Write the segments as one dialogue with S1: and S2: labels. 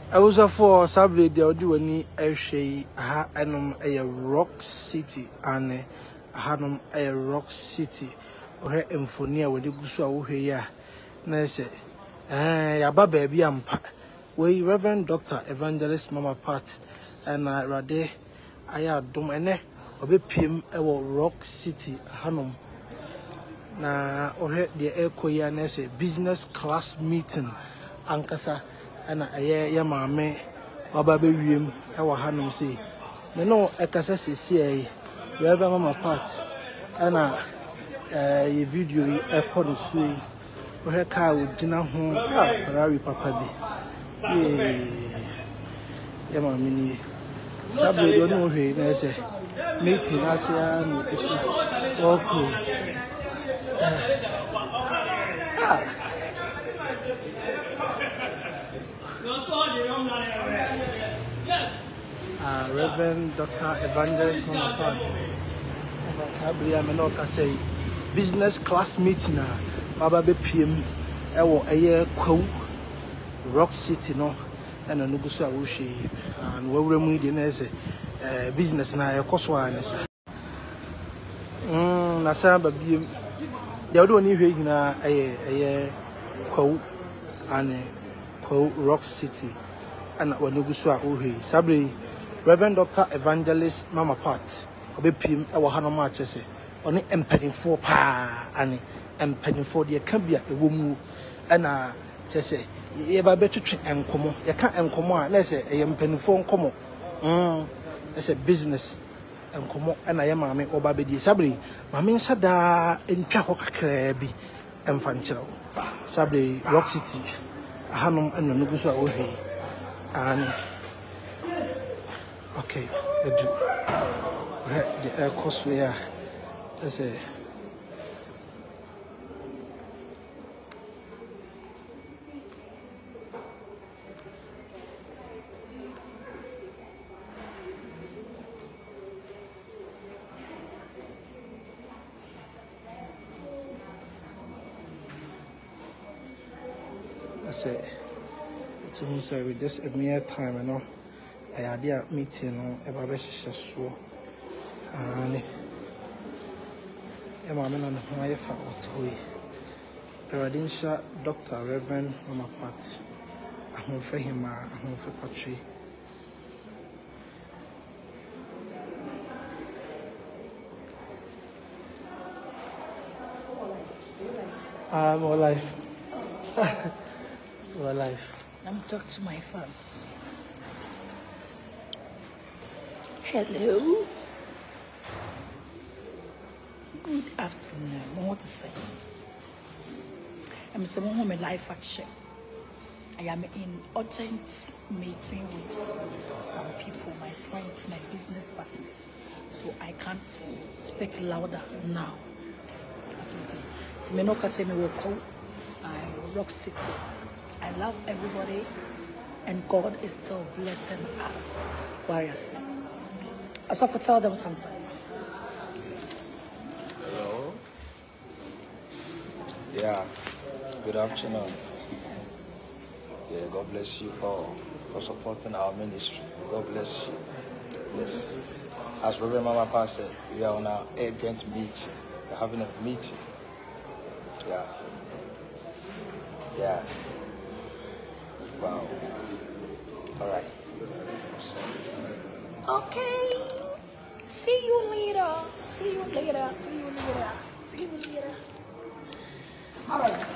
S1: I was for Saturday the audio ni ehwe ha enom Rock City and hanom Rock City ohe emfoni a wode gusu a wo hwe ya na se ya ba baabi ampa we Reverend Dr. Evangelist Mama Pat and Rade aya dom ene obepiem ewo Rock City hanom na ohe de ekoya na se business class meeting ankasa ana ya maame oba be wiem e wa hanom sei me no ekasa sesi ai Reverend Mama Pat ana ye video yi ekọ so yi ohe ka ogina ho Ferrari papa bi ya maame ni sabe do no hwe na se meeting asia no esu oku Reverend Dr. Evangelist Mama Pat. Sabria Menoka say business class meeting Baba be PM ewo eye Kwa Rock City no and no go so awushi and we mu de na say business na ekoso anesa. Na sa ba biem de odo ni hwe hina eye Kwa and Kwa Rock City and we go so awuhi Sabri Reverend Dr. Evangelist Mama Pat obepiem e wo hanom a chese oni empanifo pa ani empanifo de ka bia ewo mu na chese ye ba betwetwe enkomo ye ka enkomo a na se ye empanifo enkomo ese business enkomo na ye maame oba bedi sabri maame nsada entwa ho kakra bi emfa nkyerɛw sabri Rock City hanom eno nuguso a wo hwe ani okay edu the air cost we are that's a that's it. It means with just a mere time, you know. I had a meeting about so and Mamma and my fat way. Radensha Dr. Reverend Mama Pat. I home for him, I home for Patri. More life. More life.
S2: Let me talk to my fans. Hello. Good afternoon. I want to say I'm someone home in live action. I am in urgent meeting with some people, my friends, my business partners. So I can't speak louder now. It's Menoka say me walk Rock City. I love everybody and God is still blessing us. Warriors. I saw for tell them something.
S3: Hello. Yeah. Good afternoon. Yeah, God bless you all for supporting our ministry. God bless you. Yes. As Reverend Mama Pa said, we are on our urgent meeting. We're having a meeting. Yeah. Yeah. Wow. All right.
S2: Okay. See you later. See you later. See you later. See you later. All right.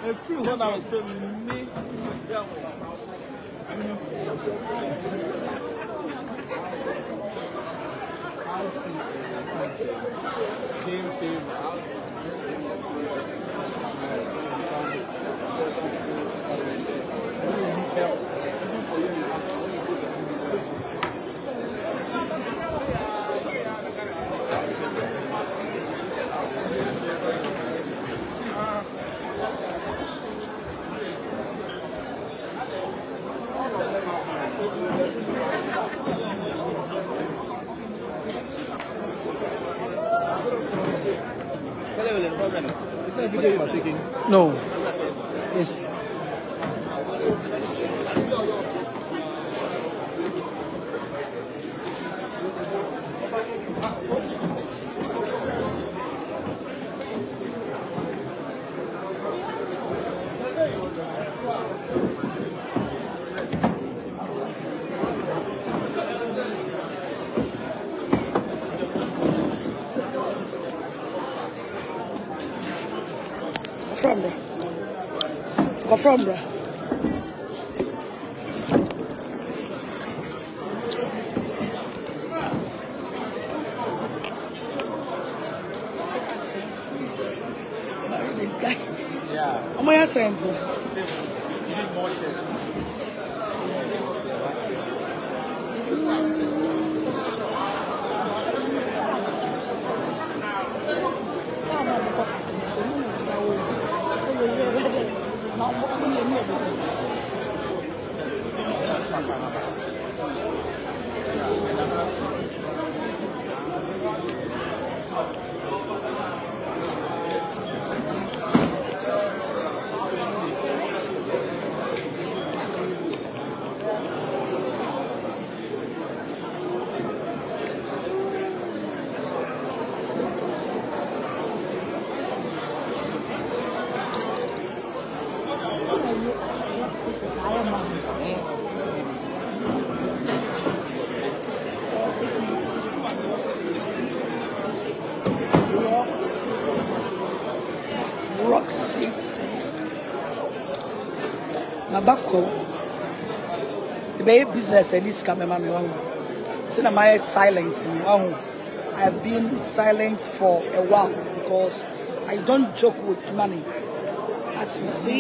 S4: feel when I was saying me. Game favor out. Is that a video you are taking?
S1: No. Yes. From bro. This guy.
S4: Yeah.
S1: Am I saying?
S4: You need more chairs.
S1: Rock seats. My back home. The baby business and this camera me one. Since my silence me one. I have been silent for a while because I don't joke with money. As you see,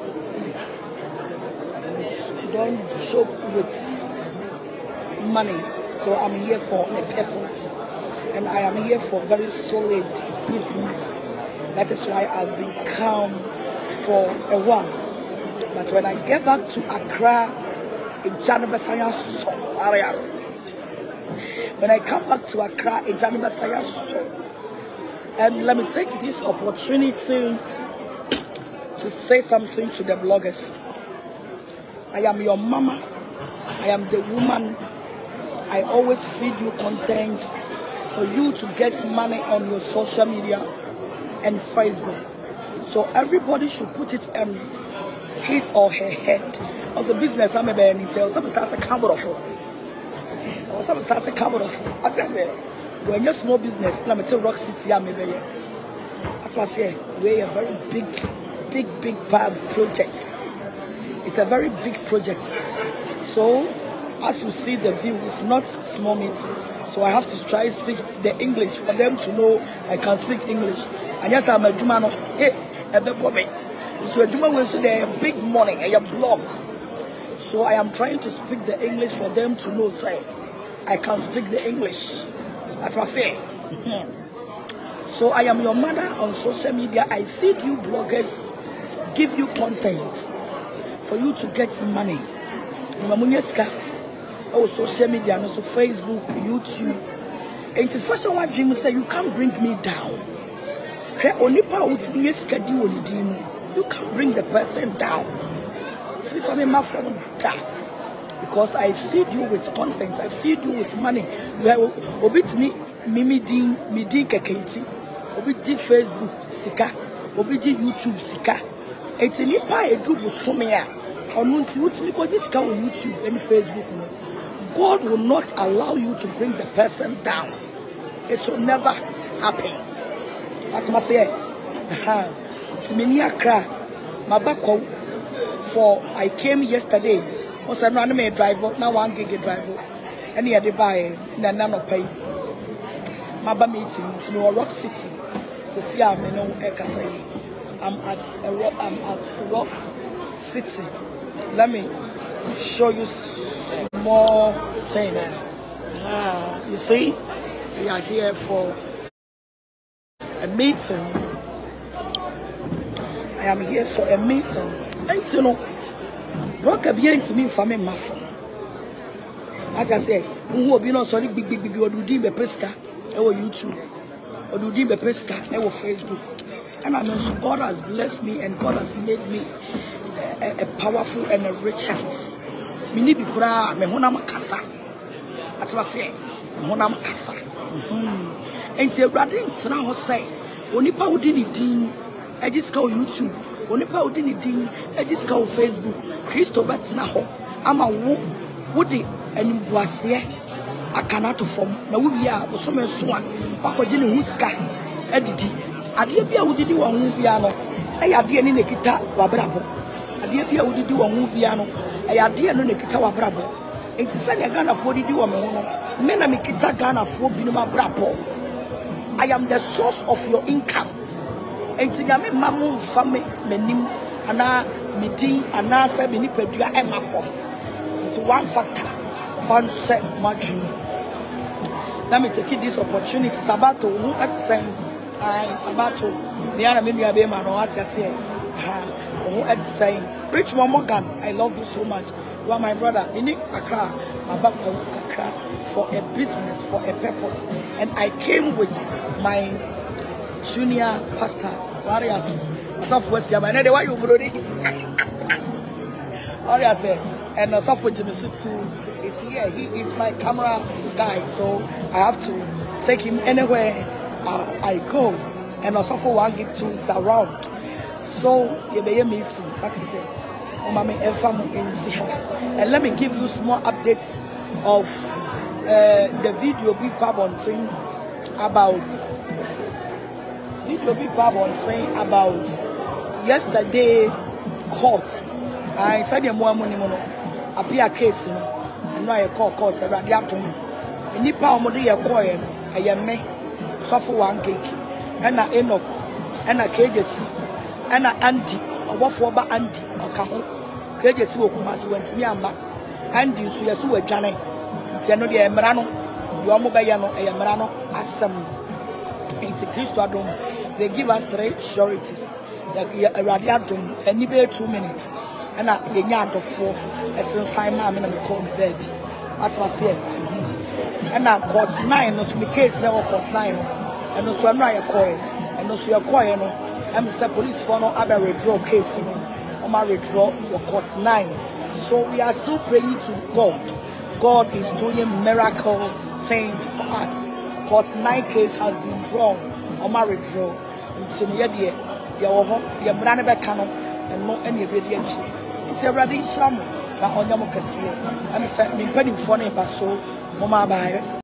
S1: don't joke with money. So I'm here for a purpose, and I am here for very solid business. That is why I've been calm for a while. But when I get back to Accra, in Janibesaya areas, when I come back to Accra, in Janibesaya, and let me take this opportunity to say something to the bloggers. I am your mama. I am the woman. I always feed you content for you to get money on your social media and Facebook. So everybody should put it on his or her head. As a business, I'm a man. So some start a camera for. Or some start a camera for. I just say, when you're small business, let me tell Rock City, I'm a man. That's what I say. We're a very big project. It's a very big project. So, as you see, the view is not small meeting. So I have to try to speak the English for them to know I can speak English. And yes, I'm a Jumano. Hey, so a Juma will say a big money, a blog. So I am trying to speak the English for them to know, say, I can speak the English. That's what I say. So I am your mother on social media. I feed you bloggers, give you content for you to get money. Oh, social media, and also Facebook, YouTube. And the first one dream say you can't bring me down. You can't bring the person down. Because I feed you with content, I feed you with money. You have obit me, Mimidin Kekenti, obit Facebook, Sika, obit YouTube, Sika. It's a nipa a do somewhere. Or no, it's because this guy on YouTube and Facebook. God will not allow you to bring the person down. It will never happen. That's what I say. It's many Accra.
S2: my back for I came yesterday. Also, I'm not a driver, now 1 gig driver. And he had to buy none of pay. My meeting to me Rock City. So see I'm at Rock City. Let me show you more thing. You see, we are here for a meeting. I am here for a meeting. And you know, Rock again to me for me, my phone. As I say, who will be not so big, or do the pesca, or YouTube, or do the pesca, or Facebook. And I know so God has blessed me and God has made me a powerful and a richest. Mini bikura me honam kasa. That's what I say. Honam kasa. And the brother ntina ho say, onipa wodi ni din, e just go YouTube. Onipa wodi ni din, e just go Facebook. Christo betina ho. Ama wodi enimbuase akana to form. Na wo bia wo so me so a wakoje ne huska edidi. Ade bia wodidi wo hu bia no. E ade ni nekita wabrabo. Ade bia wodidi wo hu bia no. E ade no nekita wabrabo. Enti se ne Ghana fo didi wo me ho no. Me na mekita Ghana fo bi no mabrabo. I am the source of your income. Enti nyame mamu fame menim ana midin ana se me nipadua e mafom. Enti one factor fan set my dream. Let me take this opportunity. Sabato, who at the same Sabato, the enemy may be man or what I say. Who at the same Richmond Morgan, I love you so much. You are my brother. In Accra, my back Accra for a business, for a purpose. And I came with my junior pastor, Warriors. What's West Yamane? Why you brody? Warriors, and Asaf Jimmy too. Is here. He is my camera guy, so I have to take him anywhere I go. And also for 1 gig 2 is around. So you may meeting. What I say, and let me give you small updates of the video Big Pabon saying about yesterday court. I said more money appear case, you know. No, I call court a radiatum. And Nipa Omodi a coin, a yame, suffer 1 gig, and a Enoch, and a KJC, and a Andy, or what for by Andy, or Caho. KJC will come as went to me, Andy, so you saw a Johnny. Tiano de Emrano, Yomobayano, a Emrano, as some into Christodom. They give us 3 sureties, a radiatum, and maybe 2 minutes. And a yard of 4 as soon as I'm going to call me baby. That's what I said. And now court 9 was my case now court 9. And also I'm not a coin. And also a coin. I'm the police for no other withdraw case. I'm a withdraw your court 9. So we are still praying to God. God is doing miracle things for us. Court 9 case has been drawn. I'm a withdraw. And so you're running back and not any video. It's a radical sham, but on your mocasia. I'm saying, me penny funny, but so, Mama by